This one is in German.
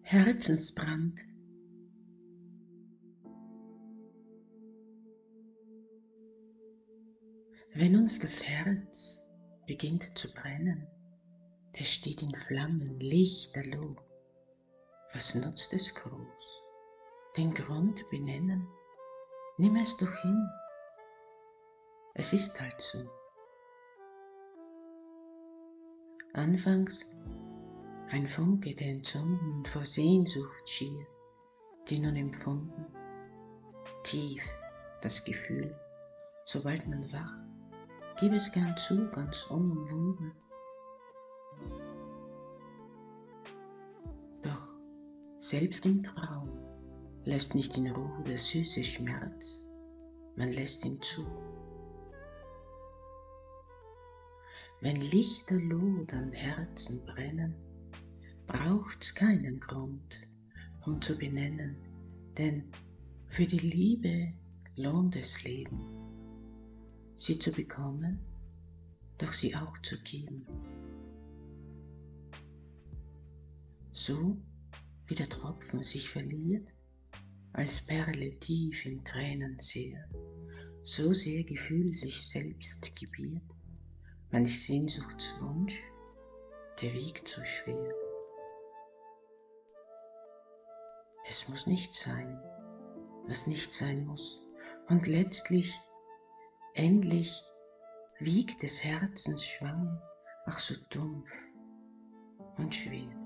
Herzensbrand. Wenn uns das Herz beginnt zu brennen, es steht in Flammen, lichterloh. Was nutzt es groß? Den Grund benennen? Nimm es doch hin. Es ist halt so. Anfangs ein Funke, der entzünden vor Sehnsucht schier, die nun empfunden, tief das Gefühl, sobald man wach, gib es gern zu, ganz unumwunden. Doch selbst im Traum lässt nicht in Ruhe der süße Schmerz, man lässt ihn zu. Wenn lichterloh dann Herzen brennen, braucht's keinen Grund, um zu benennen, denn für die Liebe lohnt es Leben, sie zu bekommen, doch sie auch zu geben. So wie der Tropfen sich verliert, als Perle tief in Tränenseer, so sehr Gefühl sich selbst gebiert, manch Sehnsuchtswunsch, der wiegt so schwer. Es muss nicht sein, was nicht sein muss, und letztlich, endlich wiegt des Herzens Schwange, ach so dumpf und schwer.